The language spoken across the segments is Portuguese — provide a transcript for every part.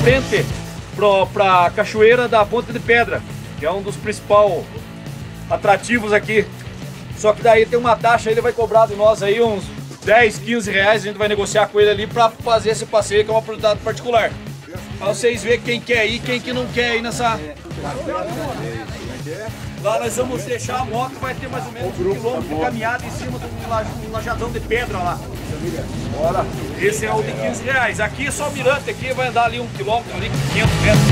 frente para a cachoeira da Ponte de Pedra, que é um dos principais atrativos aqui. Só que daí tem uma taxa, ele vai cobrar de nós aí uns 10, 15 reais, a gente vai negociar com ele ali para fazer esse passeio, que é uma oportunidade particular. Pra vocês verem quem quer ir, quem que não quer ir nessa... Lá nós vamos deixar a moto, vai ter mais ou menos 1 quilômetro de caminhada em cima do lajadão de pedra lá. Bora. Esse é o de 15 reais. Aqui é só o mirante, aqui vai andar ali 1 quilômetro, ali 500 metros.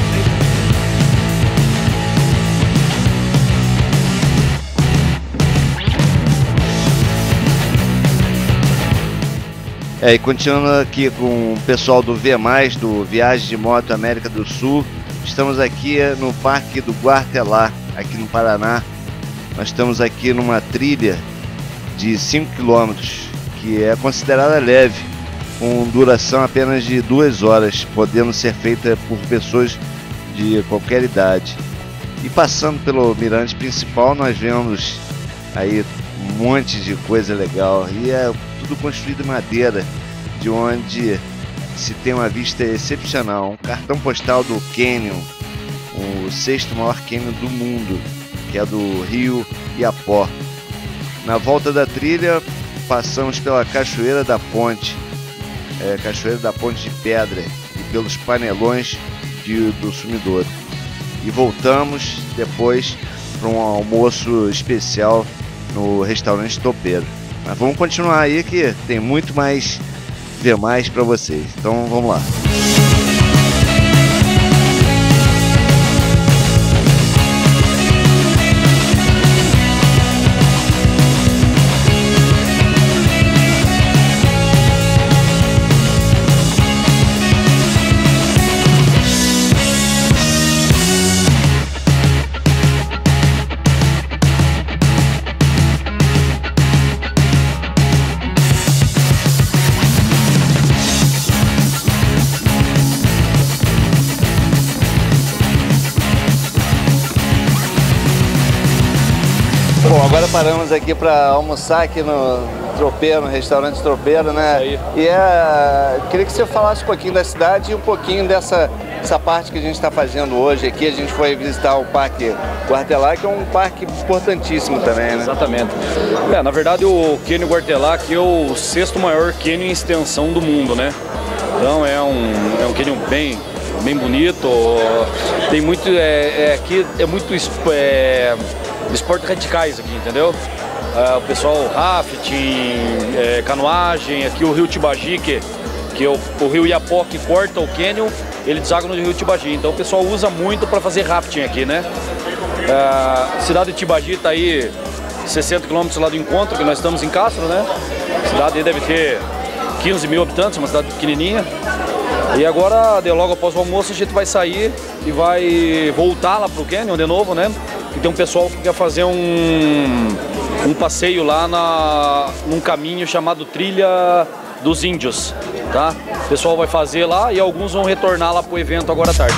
E continuando aqui com o pessoal do V+, do Viagem de Moto América do Sul. Estamos aqui no Parque do Guartelá, aqui no Paraná. Nós estamos aqui numa trilha de 5 km, que é considerada leve, com duração apenas de 2 horas, podendo ser feita por pessoas de qualquer idade. E passando pelo mirante principal, nós vemos aí um monte de coisa legal, e é tudo construído em madeira, de onde se tem uma vista excepcional. Um cartão postal do Canyon, o 6º maior canyon do mundo, que é do Rio Iapó. Na volta da trilha, passamos pela Cachoeira da Ponte, Cachoeira da Ponte de Pedra, e pelos panelões do Sumidouro. E voltamos depois para um almoço especial no restaurante Topeiro. Mas vamos continuar aí que tem muito mais V+ para vocês. Então vamos lá. Bom, agora paramos aqui para almoçar aqui no Tropeiro, no restaurante Tropeiro, né? E queria que você falasse um pouquinho da cidade e um pouquinho dessa parte que a gente está fazendo hoje aqui. A gente foi visitar o Parque Guartelá, que é um parque importantíssimo também, né? Exatamente. Na verdade, o Canyon Guartelá aqui é o 6º maior canyon em extensão do mundo, né? Então é um canyon bem bonito. Tem muito, aqui é muito esportes radicais aqui, entendeu? O pessoal rafting, canoagem, aqui o rio Tibagi, que é o rio Iapó que corta o canyon, ele deságua no rio Tibagi, então o pessoal usa muito para fazer rafting aqui, né? A cidade de Tibagi está aí 60 km lá do encontro, que nós estamos em Castro, né? A cidade aí deve ter 15 mil habitantes, uma cidade pequenininha. E agora, logo após o almoço, a gente vai sair e vai voltar lá pro canyon de novo, né? E tem um pessoal que quer fazer um passeio lá num caminho chamado Trilha dos Índios, tá? O pessoal vai fazer lá e alguns vão retornar lá pro evento agora à tarde.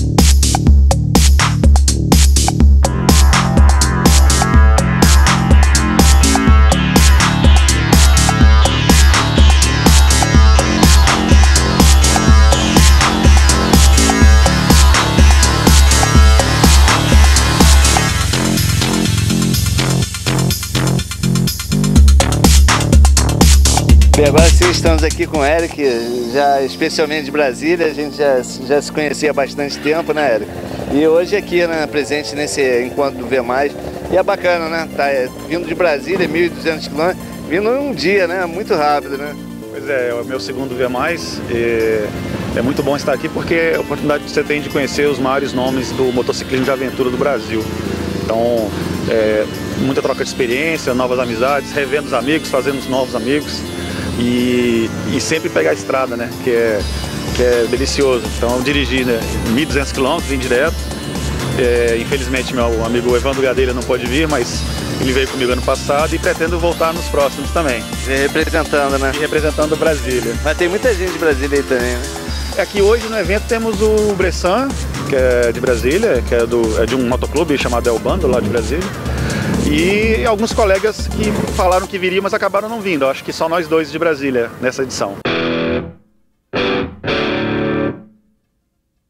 Bem, agora sim estamos aqui com o Eric, já especialmente de Brasília, a gente já se conhecia há bastante tempo, né, Eric? E hoje aqui, né, presente nesse encontro do V+, e é bacana, né? Tá vindo de Brasília, 1.200 km, vindo em um dia, né? Muito rápido, né? Pois é o meu segundo V+, e é muito bom estar aqui porque é a oportunidade que você tem de conhecer os maiores nomes do motociclismo de aventura do Brasil. Então, muita troca de experiência, novas amizades, revendo os amigos, fazendo novos amigos. E sempre pegar a estrada, né? Que é delicioso. Então dirigi, né, 1.200 km, vim direto. Infelizmente meu amigo Evandro Gadelha não pôde vir, mas ele veio comigo ano passado e pretendo voltar nos próximos também. Representando, né? E representando Brasília. Mas tem muita gente de Brasília aí também, né? Aqui hoje no evento temos o Bressan, que é de Brasília, que é de um motoclube chamado El Bando, lá de Brasília. E alguns colegas que falaram que viriam, mas acabaram não vindo. Eu acho que só nós dois de Brasília nessa edição.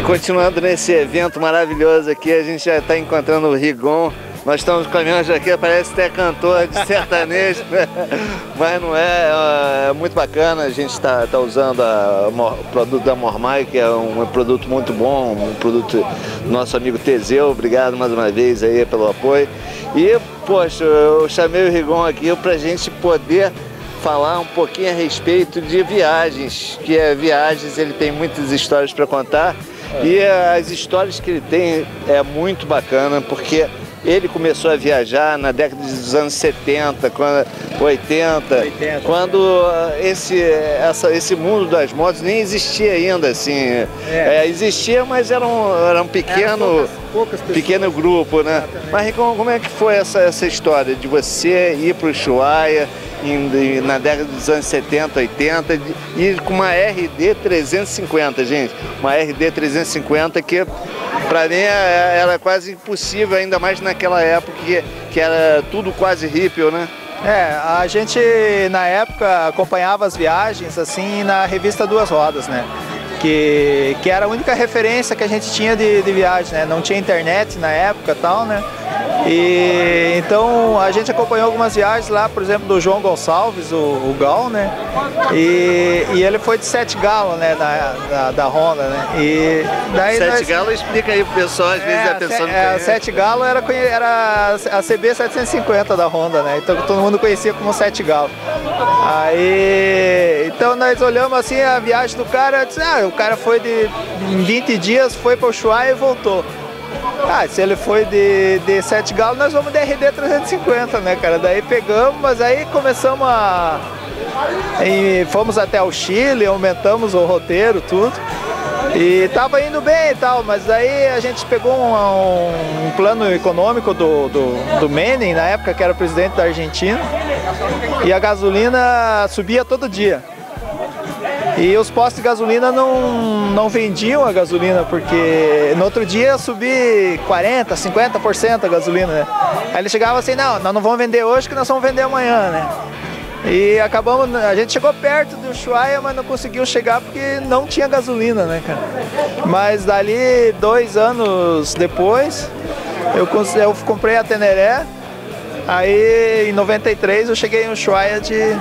Bem, continuando nesse evento maravilhoso aqui, a gente já está encontrando o Rigon. Nós estamos com a minha jaqueta, parece até cantor de sertanejo, né? Mas não é, é muito bacana. A gente está usando o produto da Mormai, que é um produto muito bom, um produto do nosso amigo Teseu. Obrigado mais uma vez aí pelo apoio. E, poxa, eu chamei o Rigon aqui para a gente poder falar um pouquinho a respeito de viagens, viagens ele tem muitas histórias para contar e as histórias que ele tem é muito bacana, porque ele começou a viajar na década dos anos 70, 80, quando esse mundo das motos nem existia ainda, assim. Existia, mas era um pequeno grupo, né? Mas como é que foi essa história de você ir para o Ushuaia na década dos anos 70, 80, e com uma RD 350, gente? Uma RD 350 que para mim era quase impossível, ainda mais naquela época que era tudo quase hippie, né? A gente na época acompanhava as viagens assim na revista Duas Rodas, né? Que era a única referência que a gente tinha de viagem, né? Não tinha internet na época e tal, né? E então a gente acompanhou algumas viagens lá, por exemplo, do João Gonçalves, o Gal, né? E ele foi de 7 Galo, né? Da Honda, né? E daí 7 Galo, explica aí pro pessoal, às vezes a pessoa não conhece. 7 Galo era a CB 750 da Honda, né? Então todo mundo conhecia como 7 Galo. Aí, então nós olhamos assim a viagem do cara, disse, o cara foi em 20 dias, foi para o Ushuaia e voltou. Se ele foi de 7 Galo, nós vamos de RD 350, né, cara? Daí pegamos, mas aí começamos fomos até o Chile, aumentamos o roteiro, tudo. E tava indo bem e tal, mas aí a gente pegou um plano econômico do Menem, na época que era o presidente da Argentina, e a gasolina subia todo dia. E os postos de gasolina não vendiam a gasolina, porque no outro dia ia subir 40%, 50% a gasolina, né? Aí ele chegava assim, nós não vamos vender hoje, que nós vamos vender amanhã, né? E acabamos, a gente chegou perto do Ushuaia, mas não conseguiu chegar porque não tinha gasolina, né, cara? Mas dali 2 anos depois, eu comprei a Teneré. Aí em 93 eu cheguei em Ushuaia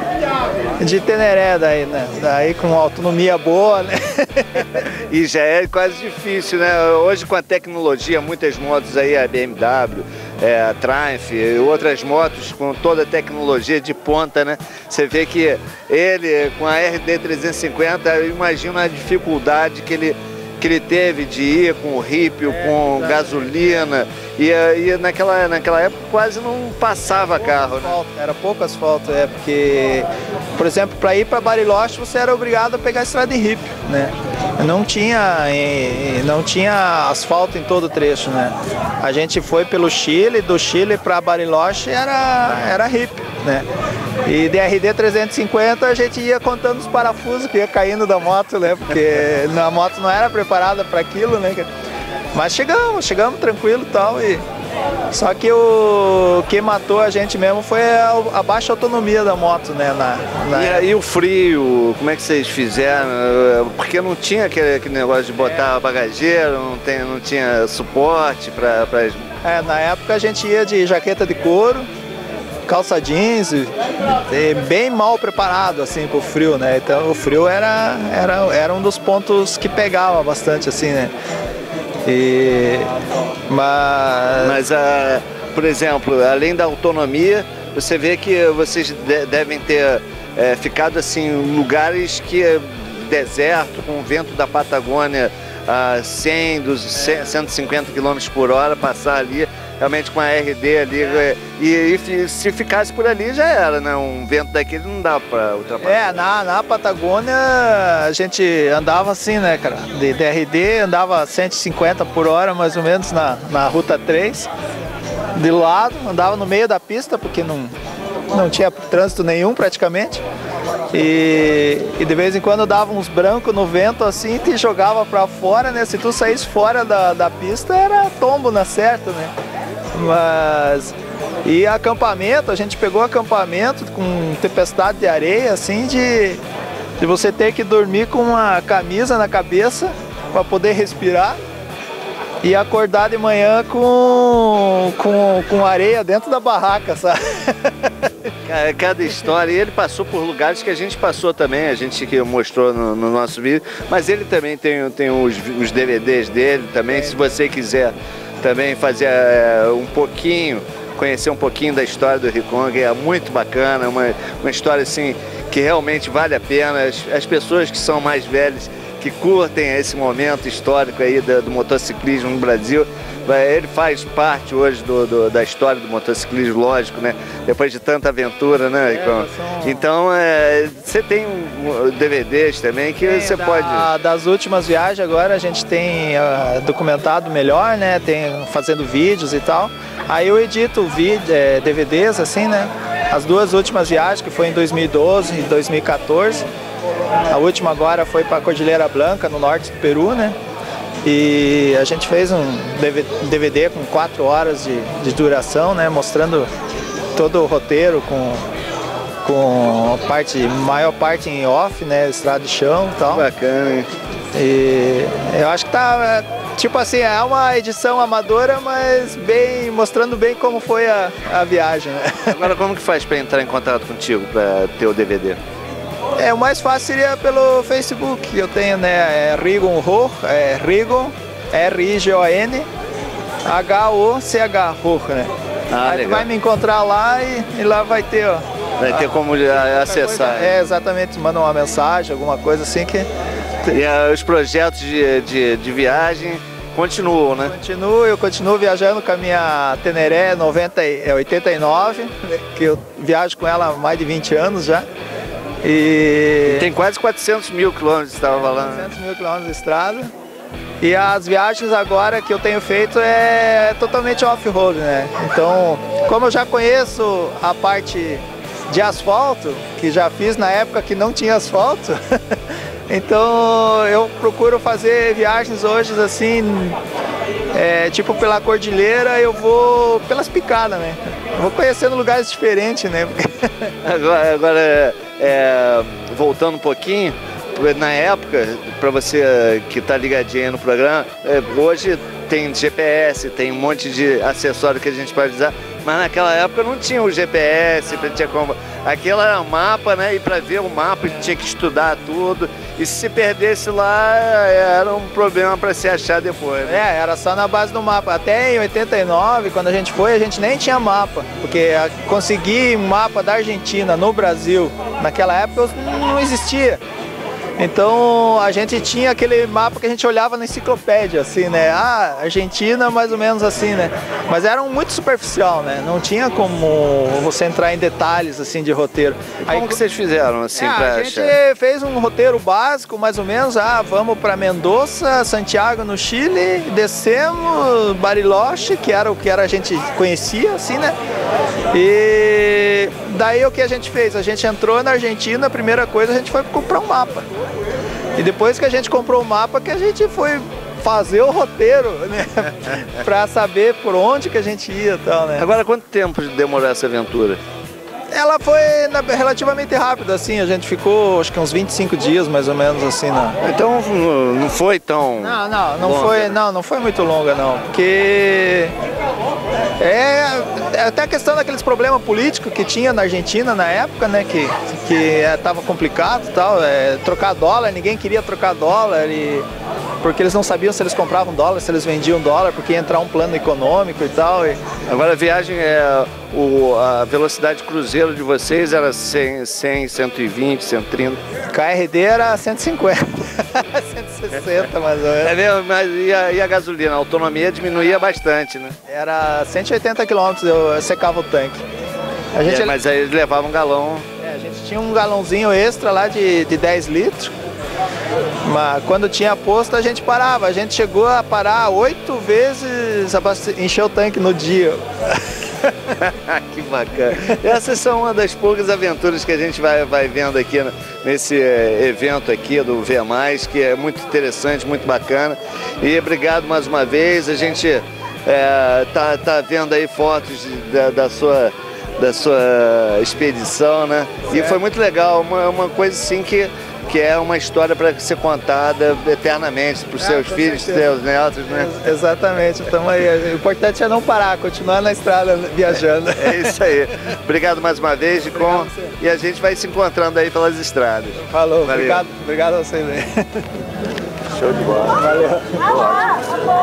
de Teneré, daí, né? Daí com autonomia boa, né? E já é quase difícil, né? Hoje com a tecnologia, muitas motos aí, a BMW, a Triumph e outras motos com toda a tecnologia de ponta, né? Você vê que ele com a RD 350, eu imagino a dificuldade que ele teve de ir com o Ripio, com gasolina, e naquela época quase não passava carro, né? Era pouco asfalto, porque, por exemplo, para ir para Bariloche você era obrigado a pegar a estrada de Ripio, né? Não tinha asfalto em todo o trecho, né? A gente foi pelo Chile, do Chile para Bariloche era Ripio, né? E de RD 350 a gente ia contando os parafusos que ia caindo da moto, né? Porque a moto não era preparada para aquilo, né? Mas chegamos tranquilo e tal. Só que o que matou a gente mesmo foi a baixa autonomia da moto, né? E o frio, como é que vocês fizeram? Porque não tinha aquele negócio de botar bagageiro, não tinha suporte para... Na época a gente ia de jaqueta de couro, calça jeans, bem mal preparado assim pro frio, né? Então o frio era um dos pontos que pegava bastante assim, né? Mas por exemplo, além da autonomia, você vê que vocês devem ter ficado assim em lugares que deserto, com o vento da Patagônia a 150 km por hora, passar ali realmente com a RD ali, e se ficasse por ali já era, né? Um vento daquele não dá para ultrapassar. Na Patagônia a gente andava assim, né, cara? De RD andava 150 por hora, mais ou menos, na Ruta 3, de lado, andava no meio da pista, porque não tinha trânsito nenhum praticamente. E de vez em quando dava uns brancos no vento assim, te jogava para fora, né? Se tu saísse fora da pista era tombo na certa, né? E acampamento, a gente pegou acampamento com tempestade de areia, assim, de você ter que dormir com uma camisa na cabeça para poder respirar e acordar de manhã com areia dentro da barraca, sabe? Cada história, e ele passou por lugares que a gente passou também, a gente que mostrou no nosso vídeo, mas ele também tem os DVDs dele também, se você quiser também fazer um pouquinho, conhecer um pouquinho da história do Riconga, é muito bacana, uma história assim que realmente vale a pena. As pessoas que são mais velhas, que curtem esse momento histórico aí do motociclismo no Brasil, ele faz parte hoje da história do motociclismo, lógico, né? Depois de tanta aventura, né? Então, você tem DVDs também que você pode... Das últimas viagens agora a gente tem documentado melhor, né? Tem fazendo vídeos e tal. Aí eu edito DVDs, assim, né? As duas últimas viagens, que foi em 2012 e 2014. A última agora foi para a Cordilheira Blanca, no norte do Peru, né? E a gente fez um DVD com 4 horas de duração, né? Mostrando todo o roteiro com maior parte em off, né? Estrada de chão e tal. Bacana, hein? E eu acho que tá, tipo assim, é uma edição amadora, mas mostrando bem como foi a viagem, né? Agora, como que faz para entrar em contato contigo, para ter o DVD? O mais fácil seria pelo Facebook, eu tenho, né, Rigon Roch, Rigon, R-I-G-O-N, H-O-C-H, Roch, né? Aí tu vai me encontrar lá e lá vai ter, ó. Vai ter como acessar. Coisa, exatamente, manda uma mensagem, alguma coisa assim que... E os projetos de viagem continuam, né? Eu continuo viajando com a minha Teneré 89, que eu viajo com ela há mais de 20 anos já. E tem quase 400 mil quilômetros, você estava falando. 400 mil quilômetros de estrada. E as viagens agora que eu tenho feito é totalmente off-road, né? Então, como eu já conheço a parte de asfalto, que já fiz na época que não tinha asfalto, então eu procuro fazer viagens hoje assim, tipo pela cordilheira, eu vou pelas picadas, né? Eu vou conhecendo lugares diferentes, né? Agora voltando um pouquinho, na época, para você que está ligadinho aí no programa, hoje tem GPS, tem um monte de acessório que a gente pode usar, mas naquela época não tinha o GPS, tinha como... Aquilo era mapa, né? E para ver o mapa tinha que estudar tudo. E se perdesse lá, era um problema para se achar depois, né? Era só na base do mapa. Até em 89, quando a gente foi, a gente nem tinha mapa. Porque conseguir um mapa da Argentina no Brasil, naquela época, não existia. Então a gente tinha aquele mapa que a gente olhava na enciclopédia, assim, né? Argentina mais ou menos assim, né? Mas era muito superficial, né? Não tinha como você entrar em detalhes, assim, de roteiro. Como que vocês fizeram, assim, pra a gente fez um roteiro básico, mais ou menos. Vamos para Mendoza, Santiago, no Chile, descemos Bariloche, que era o que a gente conhecia, assim, né? E daí o que a gente fez? A gente entrou na Argentina, a primeira coisa a gente foi comprar um mapa. E depois que a gente comprou o mapa, que a gente foi fazer o roteiro, né? Pra saber por onde que a gente ia e tal, né? Agora, quanto tempo demorou essa aventura? Ela foi relativamente rápida, assim, a gente ficou acho que uns 25 dias mais ou menos assim, né? Então não foi tão... Não foi muito longa não, porque até a questão daqueles problemas políticos que tinha na Argentina na época, né, que tava complicado e tal, trocar dólar, ninguém queria trocar dólar, porque eles não sabiam se eles compravam dólar, se eles vendiam dólar, porque ia entrar um plano econômico e tal. Agora a viagem, a velocidade cruzeiro de vocês era 100, 120, 130? KRD era 150, 160 mais ou menos. É mesmo, mas e a gasolina? A autonomia diminuía bastante, né? Era 180 km eu secava o tanque. Mas aí eles levavam um galão. A gente tinha um galãozinho extra lá de 10 litros. Mas quando tinha posto a gente parava. A gente chegou a parar 8 vezes, encher o tanque no dia. Que bacana. Essas são uma das poucas aventuras que a gente vai vendo aqui nesse evento aqui do V+, que é muito interessante, muito bacana. E obrigado mais uma vez. A gente tá vendo aí fotos da sua expedição, né? Certo. E foi muito legal, uma coisa assim que que é uma história para ser contada eternamente para os seus filhos, seus netos, né? Exatamente, estamos aí. O importante é não parar, continuar na estrada viajando. É isso aí. Obrigado mais uma vez, Gicom. E a gente vai se encontrando aí pelas estradas. Falou, Valeu. obrigado a vocês aí. Show de bola. Valeu.